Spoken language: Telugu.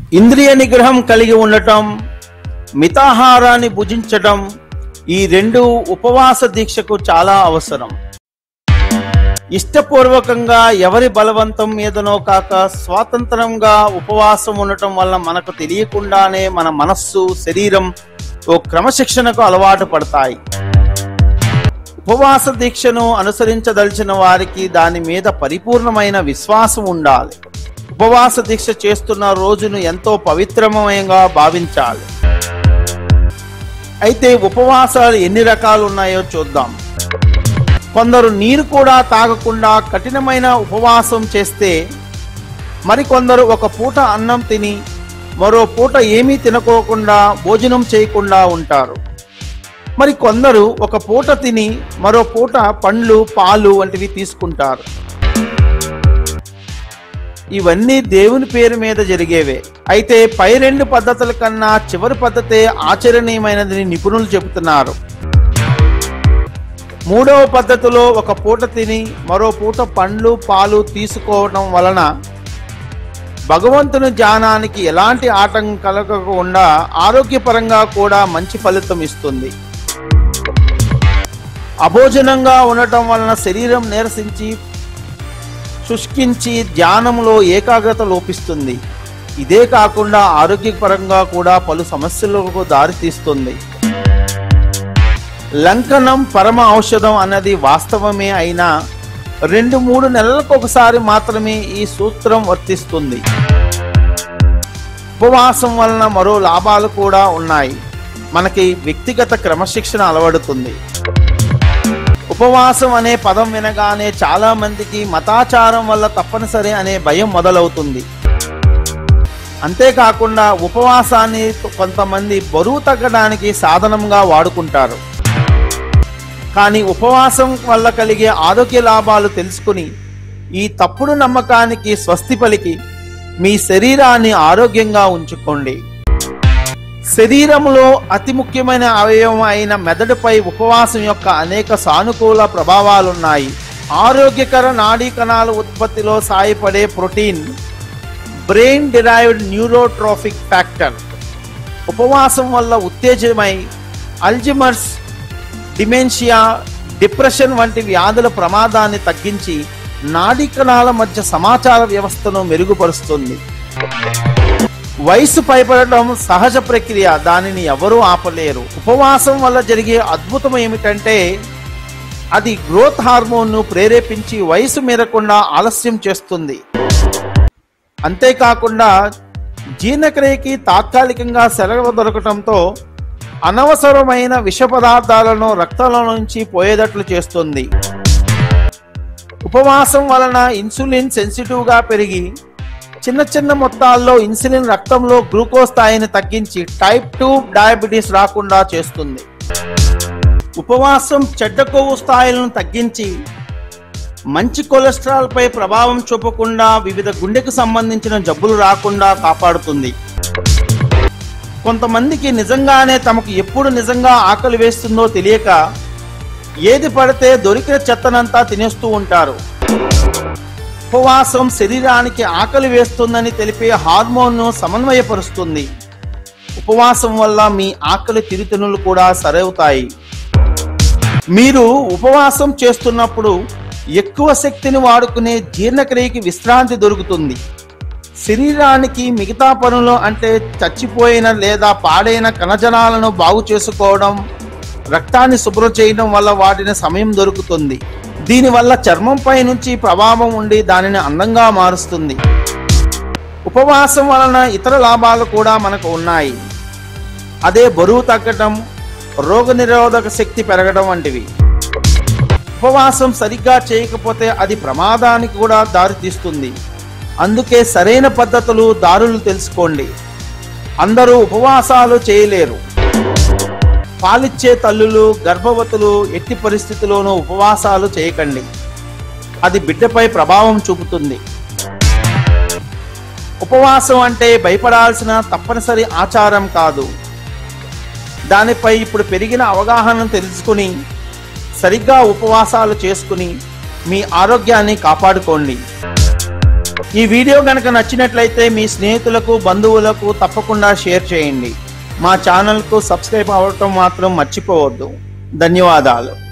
ఇంద్రియ నిగ్రహం కలిగి ఉండటం, మితాహారాన్ని భుజించటం, ఈ రెండు ఉపవాస దీక్షకు చాలా అవసరం. ఇష్టపూర్వకంగా ఎవరి బలవంతం మీదనో కాక స్వాతంత్రంగా ఉపవాసం ఉండటం వల్ల మనకు తెలియకుండానే మన మనస్సు, శరీరం ఓ క్రమశిక్షణకు అలవాటు పడతాయి. ఉపవాస దీక్షను అనుసరించదలిచిన వారికి దాని మీద పరిపూర్ణమైన విశ్వాసం ఉండాలి. ఉపవాస దీక్ష చేస్తున్న రోజును ఎంతో పవిత్రమయంగా భావించాలి. అయితే ఉపవాసాలు ఎన్ని రకాలు ఉన్నాయో చూద్దాం. కొందరు నీరు కూడా తాగకుండా కఠినమైన ఉపవాసం చేస్తే, మరికొందరు ఒక పూట అన్నం తిని మరో పూట ఏమీ తినకోకుండా భోజనం చేయకుండా ఉంటారు. మరి కొందరు ఒక పూట తిని మరో పూట పండ్లు, పాలు వంటివి తీసుకుంటారు. ఇవన్నీ దేవుని పేరు మీద జరిగేవే. అయితే పై రెండు పద్ధతుల కన్నా చివరి పద్ధతే ఆచరణీయమైనదని నిపుణులు చెబుతున్నారు. మూడవ పద్ధతిలో ఒక పూట తిని మరో పూట పండ్లు, పాలు తీసుకోవడం వలన భగవంతుని ధ్యానానికి ఎలాంటి ఆటంకం కలగకుండా ఆరోగ్యపరంగా కూడా మంచి ఫలితం ఇస్తుంది. అభోజనంగా ఉండటం వలన శరీరం నీరసించి శుష్కించి ధ్యానంలో ఏకాగ్రత లోపిస్తుంది. ఇదే కాకుండా ఆరోగ్యపరంగా కూడా పలు సమస్యలకు దారితీస్తుంది. లంకనం పరమ ఔషధం అన్నది వాస్తవమే అయినా 2-3 నెలలకు ఒకసారి మాత్రమే ఈ సూత్రం వర్తిస్తుంది. ఉపవాసం వలన మరో లాభాలు కూడా ఉన్నాయి. మనకి వ్యక్తిగత క్రమశిక్షణ అలవడుతుంది. ఉపవాసం అనే పదం వినగానే చాలా మందికి మతాచారం వల్ల తప్పనిసరి అనే భయం మొదలవుతుంది. అంతేకాకుండా ఉపవాసాన్ని కొంతమంది బరువు తగ్గడానికి సాధనంగా వాడుకుంటారు. కానీ ఉపవాసం వల్ల కలిగే ఆరోగ్య లాభాలు తెలుసుకుని ఈ తప్పుడు నమ్మకానికి స్వస్తి పలికి మీ శరీరాన్ని ఆరోగ్యంగా ఉంచుకోండి. శరీరంలో అతి ముఖ్యమైన అవయవం అయిన మెదడుపై ఉపవాసం యొక్క అనేక సానుకూల ప్రభావాలున్నాయి. ఆరోగ్యకర నాడీ కణాల ఉత్పత్తిలో సాయపడే protein, brain derived neurotrophic factor ఉపవాసం వల్ల ఉత్తేజమై అల్జిమర్స్, డిమెన్షియా, డిప్రెషన్ వంటి వ్యాధుల ప్రమాదాన్ని తగ్గించి నాడీ కణాల మధ్య సమాచార వ్యవస్థను మెరుగుపరుస్తుంది. వయసు పైబడటం సహజ ప్రక్రియ, దానిని ఎవరూ ఆపలేరు. ఉపవాసం వల్ల జరిగే అద్భుతం ఏమిటంటే అది గ్రోత్ హార్మోన్ను ప్రేరేపించి వయసు మీరకుండా ఆలస్యం చేస్తుంది. అంతేకాకుండా జీర్ణక్రియకి తాత్కాలికంగా సెలవు దొరకటంతో అనవసరమైన విష పదార్థాలను రక్తంలో నుంచి పోయేటట్లు చేస్తుంది. ఉపవాసం వలన ఇన్సులిన్ సెన్సిటివ్గా పెరిగి చిన్న చిన్న మొత్తాల్లో ఇన్సులిన్ రక్తంలో గ్లూకోజ్ స్థాయిని తగ్గించి టైప్ 2 డయాబెటీస్ రాకుండా చేస్తుంది. ఉపవాసం చెడ్డ కొవ్వు స్థాయిలను తగ్గించి మంచి కొలెస్ట్రాల్ పై ప్రభావం చూపకుండా వివిధ గుండెకు సంబంధించిన జబ్బులు రాకుండా కాపాడుతుంది. కొంతమందికి నిజంగానే తమకు ఎప్పుడు నిజంగా ఆకలి వేస్తుందో తెలియక ఏది పడితే దొరికిన చెత్తనంతా తినేస్తూ ఉంటారు. ఉపవాసం శరీరానికి ఆకలి వేస్తుందని తెలిపే హార్మోన్ను సమన్వయపరుస్తుంది. ఉపవాసం వల్ల మీ ఆకలి తిరుతనులు కూడా సరవుతాయి. మీరు ఉపవాసం చేస్తున్నప్పుడు ఎక్కువ శక్తిని వాడుకునే జీర్ణక్రియకి విశ్రాంతి దొరుకుతుంది. శరీరానికి మిగతా పనులు అంటే చచ్చిపోయిన లేదా పాడైన కణజాలాలను బాగు చేసుకోవడం, రక్తాన్ని శుభ్రం చేయడం వల్ల వాటిని సమయం దొరుకుతుంది. దీనివల్ల చర్మంపై నుంచి ప్రభావం ఉండి దానిని అందంగా మారుస్తుంది. ఉపవాసం వలన ఇతర లాభాలు కూడా మనకు ఉన్నాయి. అదే బరువు తగ్గటం, రోగనిరోధక శక్తి పెరగడం వంటివి. ఉపవాసం సరిగ్గా చేయకపోతే అది ప్రమాదానికి కూడా దారితీస్తుంది. అందుకే సరైన పద్ధతులు, దారులు తెలుసుకోండి. అందరూ ఉపవాసాలు చేయలేరు. పాలిచ్చే తల్లులు, గర్భవతులు ఎట్టి పరిస్థితుల్లోనూ ఉపవాసాలు చేయకండి. అది బిడ్డపై ప్రభావం చూపుతుంది. ఉపవాసం అంటే భయపడాల్సిన తప్పనిసరి ఆచారం కాదు. దానిపై ఇప్పుడు పెరిగిన అవగాహనను తెలుసుకుని సరిగ్గా ఉపవాసాలు చేసుకుని మీ ఆరోగ్యాన్ని కాపాడుకోండి. ఈ వీడియో గనక నచ్చినట్లయితే మీ స్నేహితులకు బంధువులకు తప్పకుండా షేర్ చేయండి. మా ఛానల్కు సబ్స్క్రైబ్ అవ్వటం మాత్రం మర్చిపోవద్దు. ధన్యవాదాలు.